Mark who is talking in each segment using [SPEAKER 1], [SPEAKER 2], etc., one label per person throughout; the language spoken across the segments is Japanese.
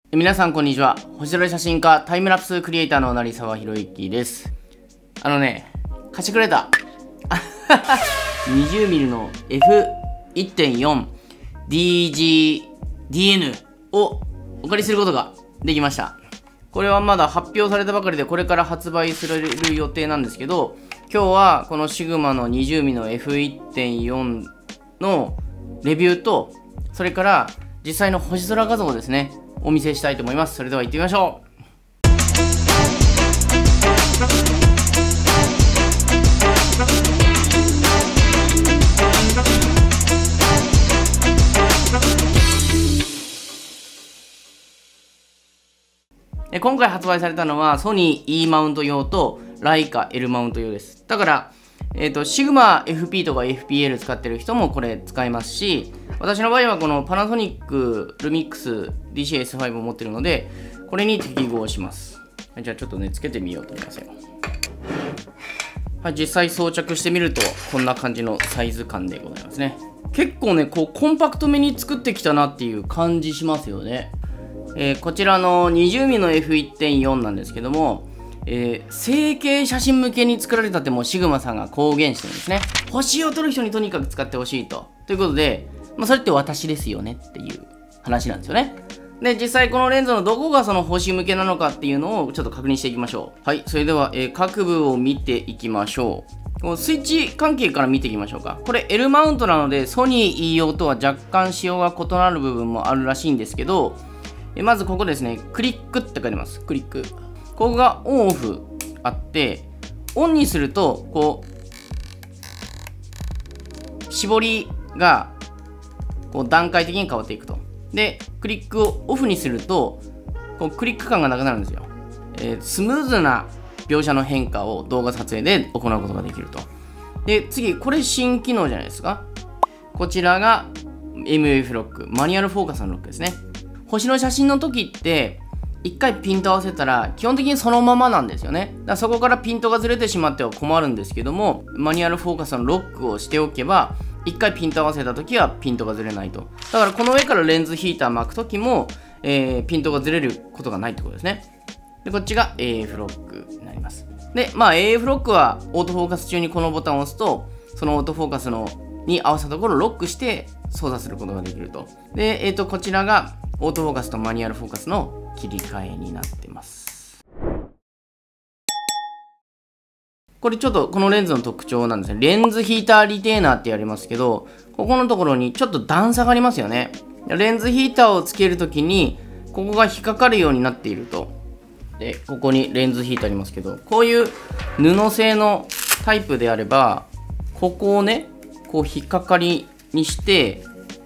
[SPEAKER 1] 皆さんこんにちは。星空写真家、タイムラプスクリエイターの成沢宏之です。貸してくれた20mm の F1.4DGDN をお借りすることができました。これはまだ発表されたばかりでこれから発売される予定なんですけど、今日はこのシグマの 20mm の F1.4 のレビューと、それから実際の星空画像をですねお見せしたいと思います。それでは行ってみましょう。今回発売されたのはソニー E マウント用とライカ L マウント用です。だからシグマ FP とか FPL 使ってる人もこれ使えますし、私の場合はこのパナソニックルミックス DCS5 を持ってるので、これに適合します。じゃあちょっとね、つけてみようと思いますよ。はい、実際装着してみると、こんな感じのサイズ感でございますね。結構ね、こうコンパクトめに作ってきたなっていう感じしますよね。こちらの 20mm の F1.4 なんですけども、成形写真向けに作られたってもうシグマさんが公言してるんですね。星を撮る人にとにかく使ってほしいと。ということで、それって私ですよねっていう話なんですよね。で、実際このレンズのどこがその星向けなのかっていうのをちょっと確認していきましょう。はい、それでは、各部を見ていきましょう。こうスイッチ関係から見ていきましょうか。これ L マウントなので、ソニー E 用とは若干仕様が異なる部分もあるらしいんですけど、まずここですね、クリックって書いてます。クリック。ここがオンオフあって、オンにすると、こう、絞りが、こう段階的に変わっていくと。で、クリックをオフにすると、こうクリック感がなくなるんですよ。スムーズな描写の変化を動画撮影で行うことができると。で、次、これ新機能じゃないですか。こちらが MF ロック、マニュアルフォーカスのロックですね。星の写真の時って、一回ピント合わせたら基本的にそのままなんですよね。だからそこからピントがずれてしまっては困るんですけども、マニュアルフォーカスのロックをしておけば、一回ピント合わせた時はピントがずれないと。だからこの上からレンズヒーター巻く時も、ピントがずれることがないってことですね。で、こっちが AF ロックになります。で、AF ロックはオートフォーカス中にこのボタンを押すと、そのオートフォーカスに合わせたところをロックして操作することができると。で、こちらがオートフォーカスとマニュアルフォーカスの切り替えになってます。これちょっとこのレンズの特徴なんですね。レンズヒーターリテーナーってやりますけど、ここのところにちょっと段差がありますよね。レンズヒーターをつけるときに、ここが引っかかるようになっていると。で、ここにレンズヒーターありますけど、こういう布製のタイプであれば、ここをね、こう引っかかりにして、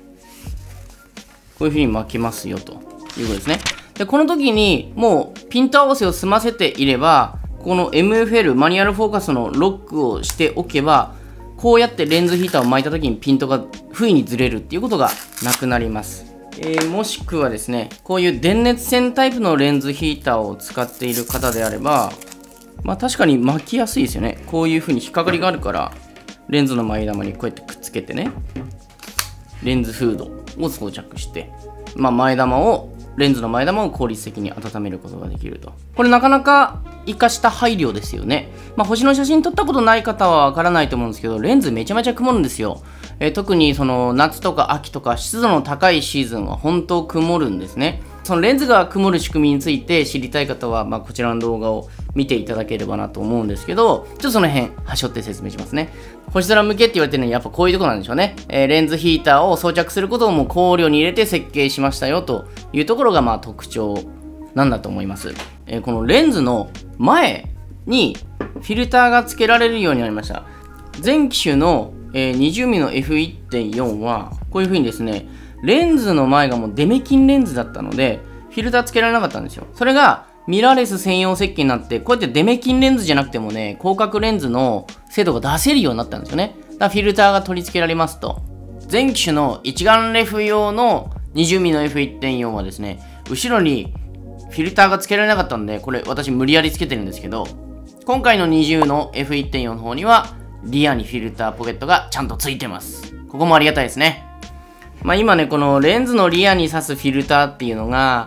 [SPEAKER 1] こういう風に巻きますよということですね。で、この時にもうピント合わせを済ませていれば、この MFL マニュアルフォーカスのロックをしておけば、こうやってレンズヒーターを巻いた時にピントが不意にずれるっていうことがなくなります。もしくはですね、こういう電熱線タイプのレンズヒーターを使っている方であれば、確かに巻きやすいですよね。こういう風に引っかかりがあるから、レンズの前玉にこうやってくっつけてね、レンズフードを装着して、レンズの前玉を効率的に温めることができると。これなかなか活かした配慮ですよね。星の写真撮ったことない方はわからないと思うんですけど、レンズめちゃめちゃ曇るんですよ。特にその夏とか秋とか湿度の高いシーズンは本当曇るんですね。そのレンズが曇る仕組みについて知りたい方は、こちらの動画を見ていただければなと思うんですけど、ちょっとその辺、はしょって説明しますね。星空向けって言われてるのにやっぱこういうとこなんでしょうね。レンズヒーターを装着することをもう考慮に入れて設計しましたよというところが特徴なんだと思います。このレンズの前にフィルターが付けられるようになりました。前機種の 20mm の F1.4 はこういう風にですね、レンズの前がもうデメキンレンズだったので、フィルター付けられなかったんですよ。それがミラーレス専用設計になって、こうやってデメキンレンズじゃなくてもね、広角レンズの精度が出せるようになったんですよね。だからフィルターが取り付けられますと。前機種の一眼レフ用の 20mm の F1.4 はですね、後ろにフィルターが付けられなかったんで、これ私無理やり付けてるんですけど、今回の20の F1.4 の方には、リアにフィルターポケットがちゃんと付いてます。ここもありがたいですね。今ね、このレンズのリアに挿すフィルターっていうのが、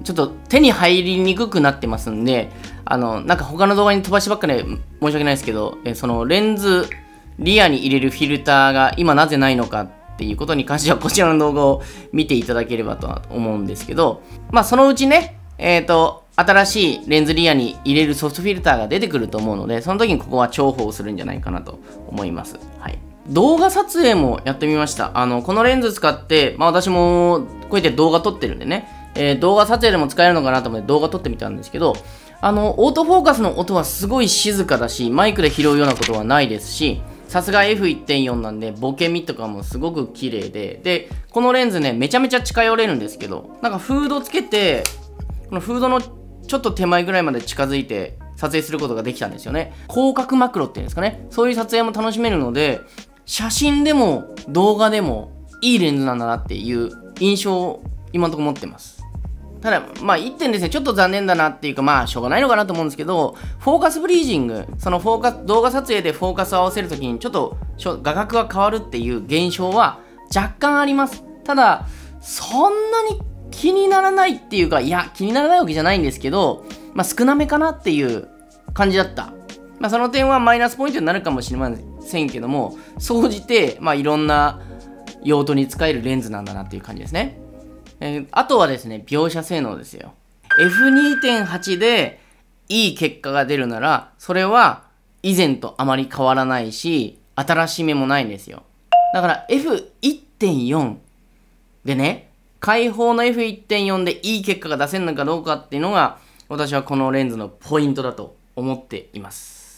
[SPEAKER 1] ちょっと手に入りにくくなってますんで、なんか他の動画に飛ばしばっかりで申し訳ないですけど、そのレンズリアに入れるフィルターが今なぜないのかっていうことに関してはこちらの動画を見ていただければとは思うんですけど、まあそのうちね、新しいレンズリアに入れるソフトフィルターが出てくると思うので、その時にここは重宝するんじゃないかなと思います。はい。動画撮影もやってみました。このレンズ使って、まあ私もこうやって動画撮ってるんでね、動画撮影でも使えるのかなと思って動画撮ってみたんですけど、オートフォーカスの音はすごい静かだし、マイクで拾うようなことはないですし、さすが F1.4 なんで、ボケみとかもすごく綺麗で、このレンズね、めちゃめちゃ近寄れるんですけど、なんかフードつけて、このフードのちょっと手前ぐらいまで近づいて撮影することができたんですよね。広角マクロっていうんですかね。そういう撮影も楽しめるので、写真でも動画でもいいレンズなんだなっていう印象を今のところ持ってます。ただ、まあ1点ですね、ちょっと残念だなっていうか、まあしょうがないのかなと思うんですけど、フォーカスブリージング、その動画撮影でフォーカスを合わせるときにちょっと画角が変わるっていう現象は若干あります。ただ、そんなに気にならないっていうか、いや、気にならないわけじゃないんですけど、まあ少なめかなっていう感じだった。まあその点はマイナスポイントになるかもしれませんけども、総じて、まあいろんな用途に使えるレンズなんだなっていう感じですね。あとはですね、描写性能ですよ。F2.8 でいい結果が出るなら、それは以前とあまり変わらないし、新しめもないんですよ。だから F1.4 でね、開放の F1.4 でいい結果が出せるのかどうかっていうのが、私はこのレンズのポイントだと思っています。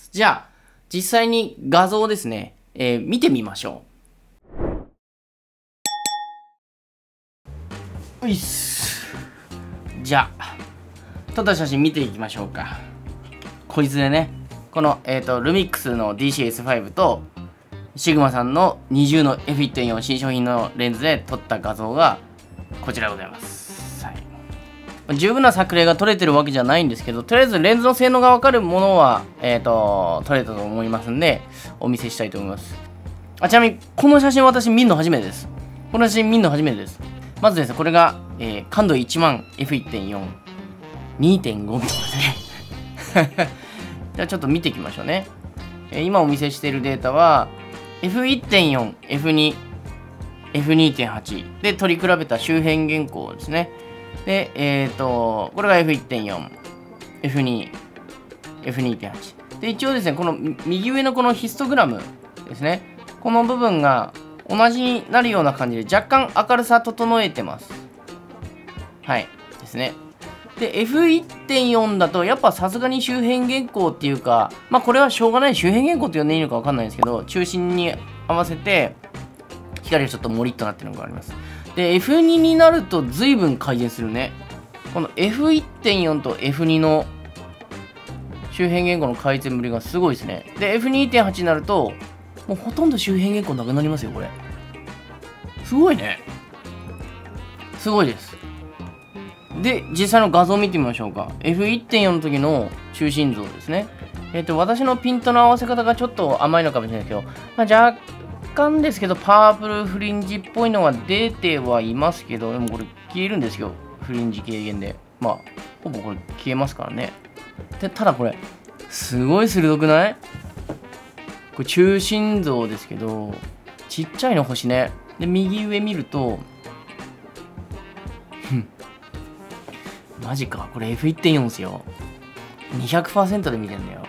[SPEAKER 1] じゃあ、実際に画像をですね、見てみましょう。ういっす。じゃあ、撮った写真見ていきましょうか。こいつでね、この、ルミックスの DCS5 と、シグマさんの20の F1.4 新商品のレンズで撮った画像が、こちらでございます。はい。十分な作例が撮れてるわけじゃないんですけど、とりあえずレンズの性能がわかるものは、撮れたと思いますんで、お見せしたいと思います。ちなみに、この写真私見るの初めてです。この写真見るの初めてです。まずですね、これが、感度1万 F1.4、2.5 ミリですね。じゃあちょっと見ていきましょうね。今お見せしているデータは、F1.4、F2、F2.8 で取り比べた周辺原稿ですね。で、これが F1.4、F2、F2.8。で、一応ですね、この右上のこのヒストグラムですね。この部分が同じになるような感じで若干明るさ整えてます。はい。ですね。で、F1.4 だとやっぱさすがに周辺原稿っていうか、まあこれはしょうがない周辺原稿って呼んでいいのかわかんないんですけど、中心に合わせて光がちょっとモリッとなってるのがあります。で、F2 になると随分改善するね。この F1.4 と F2 の周辺原稿の改善ぶりがすごいですね。で、F2.8 になると、もうほとんど周辺原稿なくなりますよ、これ。すごいね。すごいです。で、実際の画像を見てみましょうか。F1.4 の時の中心像ですね。私のピントの合わせ方がちょっと甘いのかもしれないですけど、まあ、若干ですけど、パープルフリンジっぽいのが出てはいますけど、でもこれ消えるんですよ。フリンジ軽減で。まあ、ほぼこれ消えますからね。で、ただこれ、すごい鋭くない？これ中心像ですけど、ちっちゃいの星ね。で、右上見ると、マジか。これ F1.4 ですよ。200% で見てんだよ。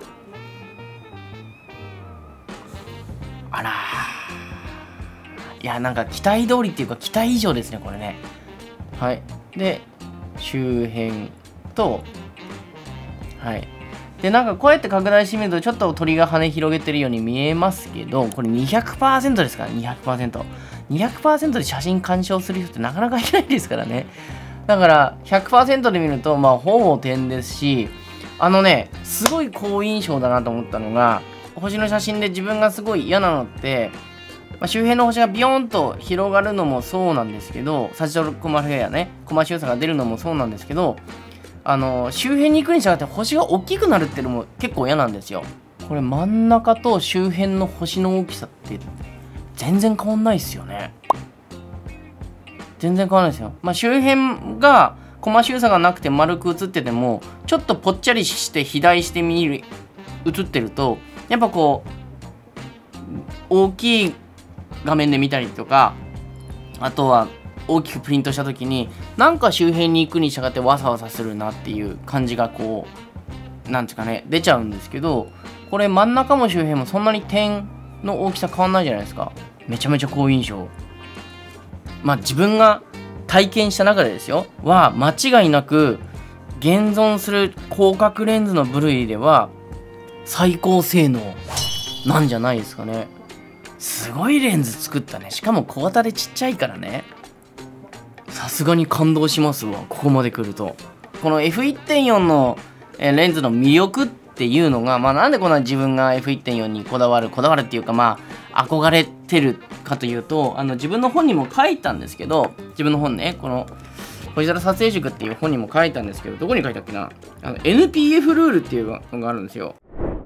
[SPEAKER 1] あらー。いや、なんか期待通りっていうか期待以上ですね、これね。はい。で、周辺と、はい。で、なんかこうやって拡大してみると、ちょっと鳥が羽広げてるように見えますけど、これ 200% ですから、200%。200% で写真鑑賞する人ってなかなかいないですからね。だから 100% で見ると、まあ、ほぼ点ですし、すごい好印象だなと思ったのが、星の写真で自分がすごい嫌なのって、まあ、周辺の星がビヨーンと広がるのもそうなんですけど、サジトルコマフェアね、コマ周差が出るのもそうなんですけど、周辺に行くに従って星が大きくなるっていうのも結構嫌なんですよ。これ真ん中と周辺の星の大きさって全然変わんないっすよね。全然変わらないですよ。まあ、周辺がコマ周差がなくて丸く映っててもちょっとぽっちゃりして肥大して映ってるとやっぱこう大きい画面で見たりとか、あとは大きくプリントした時になんか周辺に行くに従ってワサワサするなっていう感じがこうなんていうかね出ちゃうんですけど、これ真ん中も周辺もそんなに点の大きさ変わんないじゃないですか。めちゃめちゃ好印象。まあ自分が体験した中でですよは間違いなく現存する広角レンズの部類では最高性能なんじゃないですかね。すごいレンズ作ったね。しかも小型でちっちゃいからね。さすがに感動しますわ、ここまで来ると。この F1.4 のレンズの魅力っていうのが、まあなんでこんな自分が F1.4 にこだわるっていうか、まあ憧れてるかというと、自分の本にも書いたんですけど、自分の本ね、この星空撮影塾っていう本にも書いたんですけど、どこに書いたっけな、NPF ルールっていうのがあるんですよ。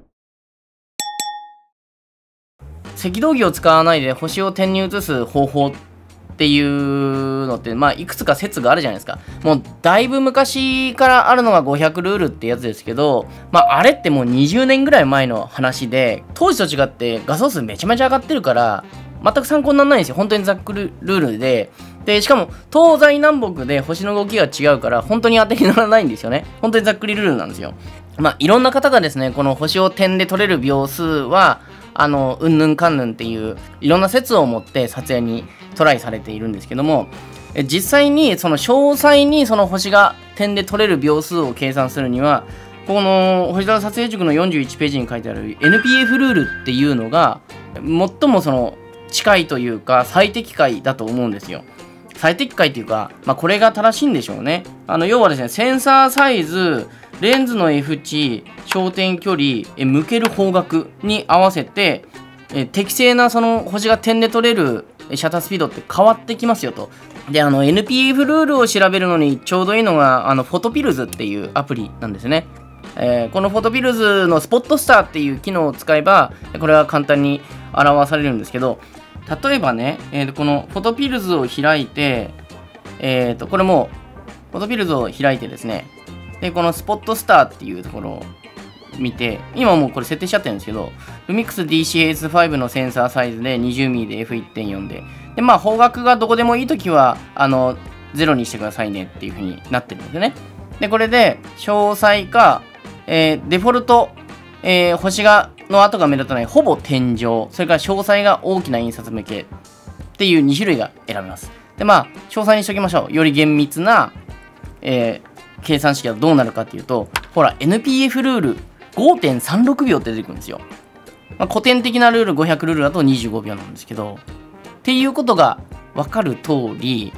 [SPEAKER 1] 赤道儀を使わないで星を点に移す方法っていうのって、まあいくつか説があるじゃないですか。もうだいぶ昔からあるのが500ルールってやつですけど、まああれってもう20年ぐらい前の話で、当時と違って画素数めちゃめちゃ上がってるから全く参考にならないんですよ。本当にざっくりルールで、しかも東西南北で星の動きが違うから本当に当てにならないんですよね。本当にざっくりルールなんですよ。まあいろんな方がですね、この星を点で取れる秒数はうんぬんかんぬんっていういろんな説を持って撮影にトライされているんですけども、実際にその詳細にその星が点で取れる秒数を計算するには、この星空撮影塾の41ページに書いてある NPF ルールっていうのが最もその近いというか最適解だと思うんですよ。最適解っていうか、まあ、これが正しいんでしょうね。要はですね、センサーサイズ、レンズの F 値、焦点距離、向ける方角に合わせて適正なその星が点で撮れるシャッタースピードって変わってきますよと。でNPF ルールを調べるのにちょうどいいのがフォトピルズっていうアプリなんですね。このフォトピルズのスポットスターっていう機能を使えばこれは簡単に表されるんですけど、例えばね、このフォトピルズを開いて、これもフォトピルズを開いてですね、でこのスポットスターっていうところを見て、今もうこれ設定しちゃってるんですけど、Lumix DCS5 のセンサーサイズで 20mm で F1.4 で、まあ方角がどこでもいいときは0にしてくださいねっていう風になってるんですよね。でこれで詳細か、デフォルト、星の跡が目立たないほぼ天井、それから詳細が大きな印刷向けっていう2種類が選べます。でまあ詳細にしておきましょう。より厳密な、計算式はどうなるかっていうと、ほら NPF ルール 5.36 秒って出てくるんですよ。まあ、古典的なルール500ルールだと25秒なんですけど、っていうことが分かる通り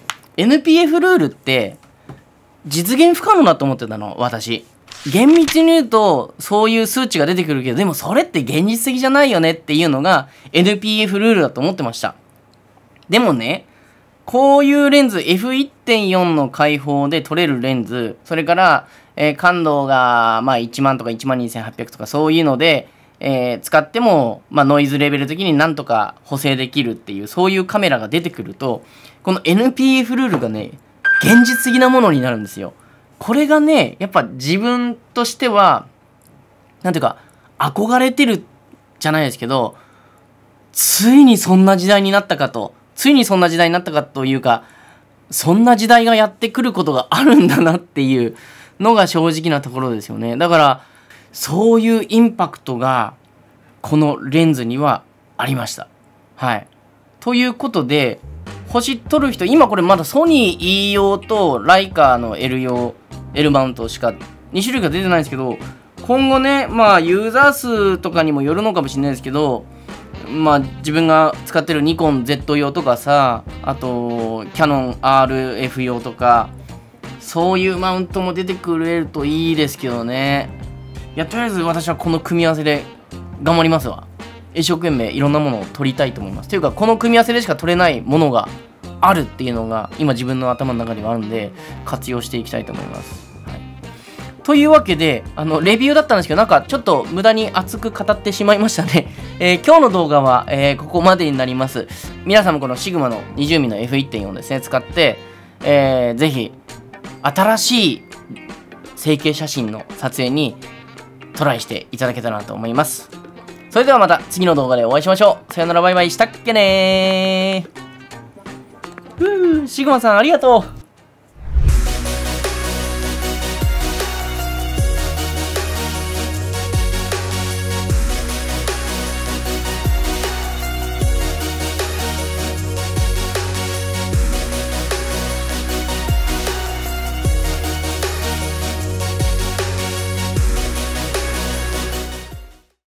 [SPEAKER 1] NPF ルールって実現不可能だと思ってたの、私。厳密に言うとそういう数値が出てくるけど、でもそれって現実的じゃないよねっていうのが NPF ルールだと思ってました。でもね、こういうレンズ F1.4 の開放で撮れるレンズ、それから、感度が、まあ、1万とか12800とかそういうので、使っても、まあ、ノイズレベル的になんとか補正できるっていう、そういうカメラが出てくると、この NPF ルールがね現実的なものになるんですよ。これがねやっぱ自分としてはなんていうか憧れてるじゃないですけど、ついにそんな時代になったかというか、そんな時代がやってくることがあるんだなっていうのが正直なところですよね。だからそういうインパクトがこのレンズにはありました。はい。ということで星撮る人、今これまだソニー E 用とライカの L 用 L マウントしか2種類が出てないんですけど、今後ね、まあユーザー数とかにもよるのかもしれないですけど、まあ自分が使ってるニコン Z 用とかさ、あとキヤノン RF 用とか、そういうマウントも出てくれるといいですけどね。いや、とりあえず私はこの組み合わせで頑張りますわ。一生懸命いろんなものを撮りたいと思います。というかこの組み合わせでしか撮れないものがあるっていうのが今自分の頭の中にはあるんで、活用していきたいと思います。はい、というわけでレビューだったんですけど、なんかちょっと無駄に熱く語ってしまいましたね。今日の動画は、ここまでになります。皆さんもこのシグマの 20mm の F1.4 ですね使って、ぜひ新しい成形写真の撮影にトライしていただけたらなと思います。それではまた次の動画でお会いしましょう。さよならバイバイしたっけねー。シグマさんありがとう。